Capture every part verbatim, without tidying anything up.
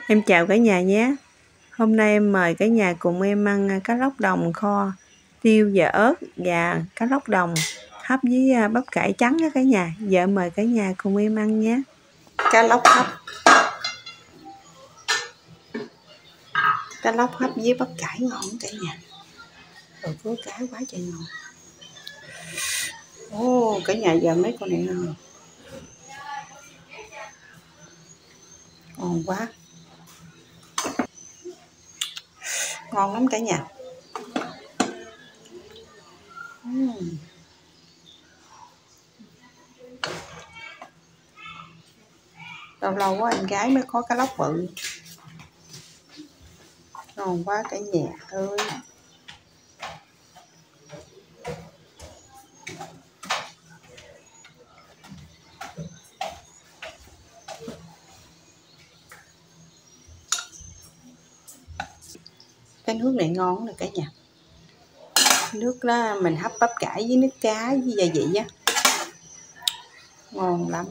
Em chào cả nhà nhé. Hôm nay em mời cả nhà cùng em ăn cá lóc đồng kho tiêu và ớt và cá lóc đồng hấp với bắp cải trắng đó cả nhà. Giờ mời cả nhà cùng em ăn nhé. Cá lóc hấp. Cá lóc hấp với bắp cải ngon cả nhà. Rồi với cá quá trời ngon. Ồ, cả nhà giờ mấy con này ngon. Ngon quá. Ngon lắm cả nhà. uhm. Lâu lâu quá anh gái mới có cá lóc bự. Ngon quá cả nhà ơi. Cái nước này ngon rồi cả nhà. Nước đó mình hấp bắp cải với nước cá với gia vị á, ngon lắm.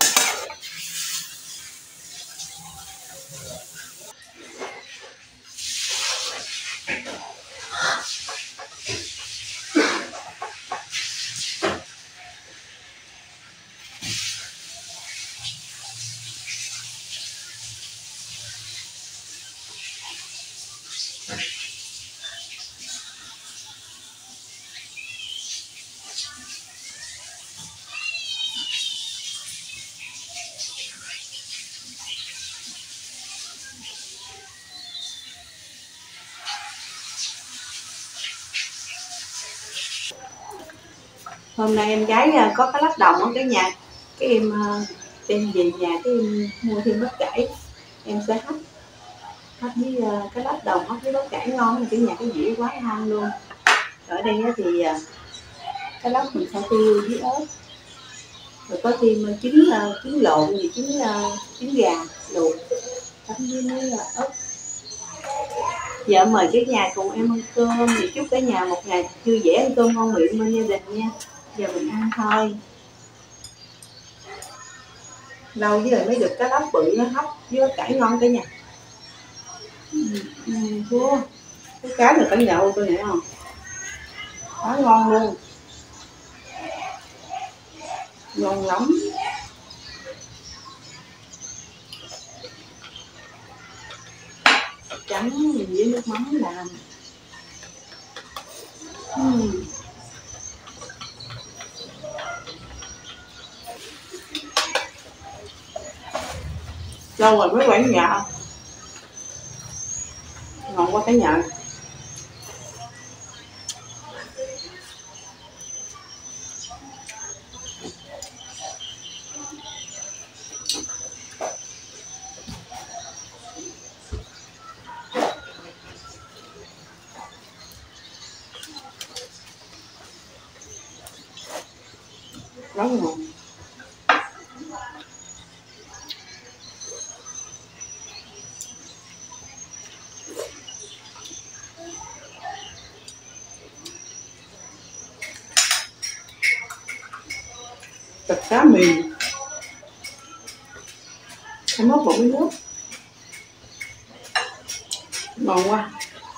Hôm nay em gái có cá lóc đồng ở cái nhà, cái em đem về nhà cái em mua thêm bắp cải, em sẽ hấp hấp với cá lóc đồng, hấp với bắp cải ngon rồi cái nhà, cái dĩa quá ngon luôn. Ở đây thì cá lóc mình kho tiêu với ớt, rồi có thêm trứng trứng lộn gì trứng trứng gà luộc chấm với mấy ớt. Giờ mời cái nhà cùng em ăn cơm, thì chúc cả nhà một ngày vui vẻ, ăn cơm ngon miệng bên gia đình nha. Giờ mình ăn thôi. Lâu với rồi mới được cá lóc bự nó hấp với cải ngon cả nhà. Ừ, ừ, thua. Cái cá này phải nhậu tôi hiểu không? Quá ngon luôn. Ngon lắm. Chấm với nước mắm làm. uhm. Lâu rồi mới quán nhà. Ngon quá cái nhà. Rất ngon. Thịt cá mềm, em mốt bụng nước, ngon quá.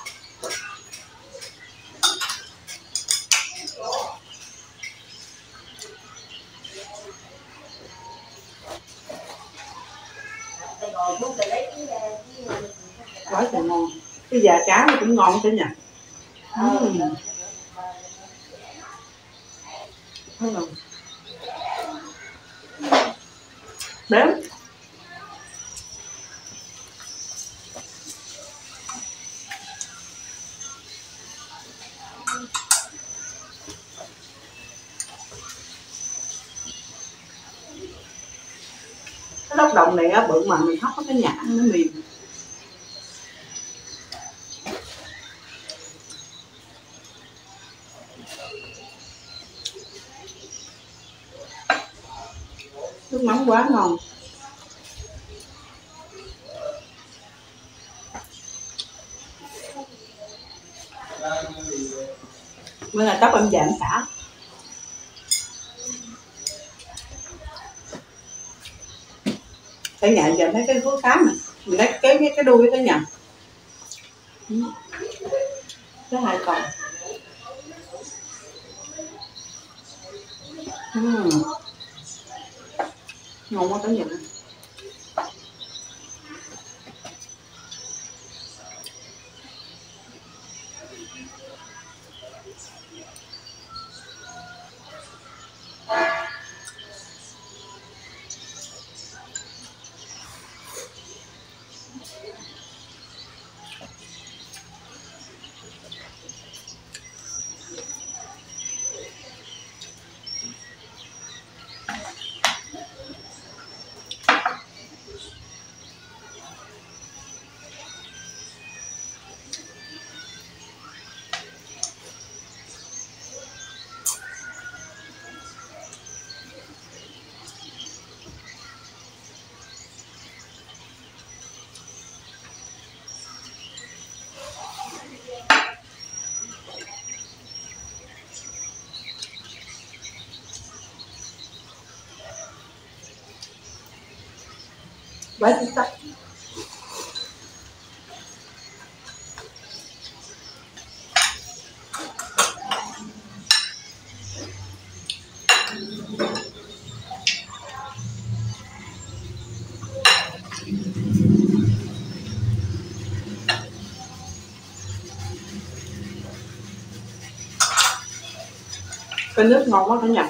Quá trời ngon. Cái già cá nó cũng ngon thế nhỉ. uhm. Thấy không? Đếm. Cái lóc đồng này á, bự mà mình hấp cái nhãn nó mềm. Nước mắm quá ngon. Bữa nay tóc em giảm xả. Cả nhà giờ thấy cái gối cám này Mình lấy cái cái, cái đuôi đó nha. Cái hai con. Uhm. Ngon quá cả nhà. Quá xuất sắc. Cái nước ngon quá cả nhà.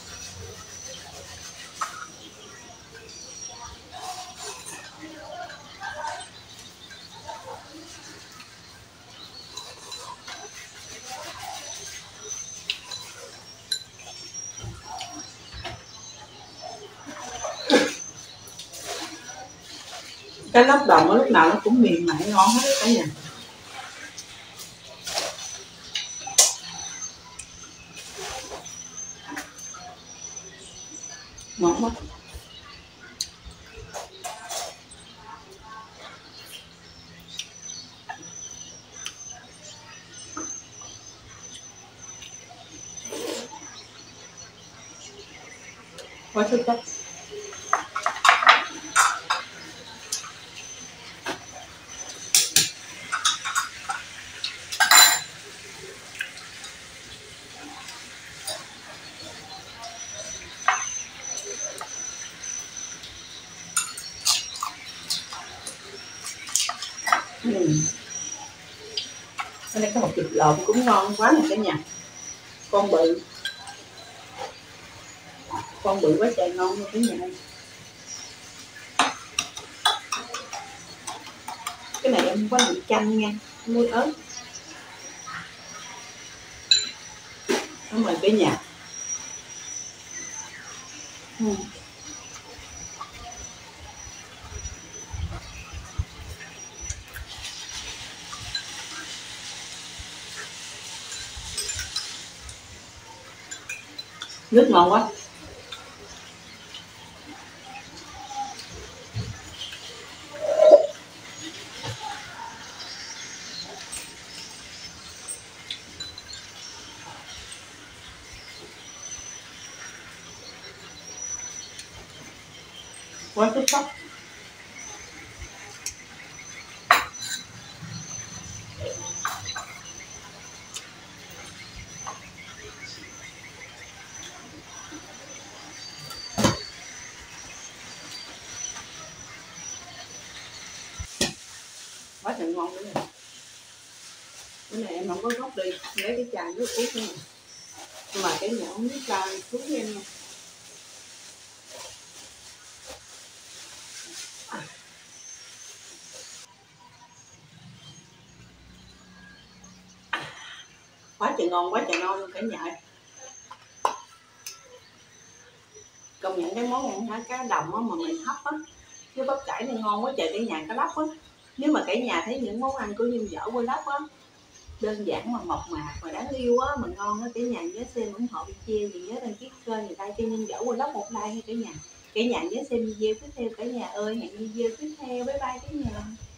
Cái lóc đồng lúc nào nó cũng mềm mại ngon hết cả nhà. Ngon quá. Quá xuất sắc. Ừ. Cái này có một thịt lộn cũng ngon quá nè cả nhà. Con bự. Con bự quá trời ngon luôn cả nhà. Cái này em không có làm chanh nha, muối ớt. Cảm ơn cả nhà. Ừ. Nước ngon quá. Quá xuất sắc. Quá trời ngon nữa nè. Cái này em không có gốc đi, lấy cái chai nước uống nữa. Nhưng mà cái nhà không biết ra xuống em nha. Quá trời ngon, quá trời ngon luôn cả nhà. Công nhận cái món ăn hả, cá đồng á mà mình hấp á với bắp cải này ngon quá trời cả nhà. Cá lóc á, nếu mà cả nhà thấy những món ăn của Nhung Dở Quê Lóc á đơn giản mà mộc mạc mà đáng yêu á, mà ngon á, cả nhà nhớ xem ủng hộ video thì nhớ đăng ký kênh người ta cho Nhung Dở Quê Lóc một like nha cả nhà. Cả nhà nhớ xem video tiếp theo cả nhà ơi. Hẹn video tiếp theo. Bye bye cả nhà.